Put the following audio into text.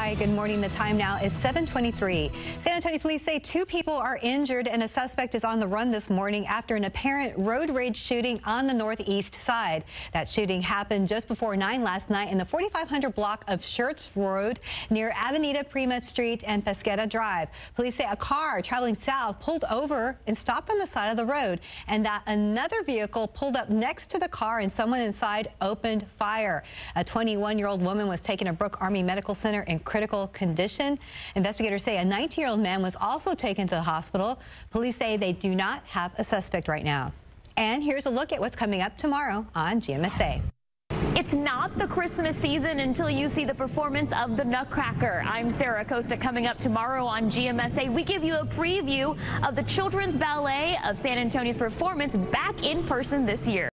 Hi, good morning. The time now is 7:23. San Antonio police say 2 people are injured and a suspect is on the run this morning after an apparent road rage shooting on the northeast side. That shooting happened just before 9 last night in the 4500 block of Schertz Road near Avenida Prima Street and Pesquera Drive. Police say a car traveling south pulled over and stopped on the side of the road, and that another vehicle pulled up next to the car and someone inside opened fire. A 21-year-old woman was taken to Brooke Army Medical Center in critical condition. Investigators say a 19-year-old man was also taken to the hospital. Police say they do not have a suspect right now. And here's a look at what's coming up tomorrow on GMSA. It's not the Christmas season until you see the performance of the Nutcracker. I'm Sarah Acosta. Coming up tomorrow on GMSA, we give you a preview of the Children's Ballet of San Antonio's performance back in person this year.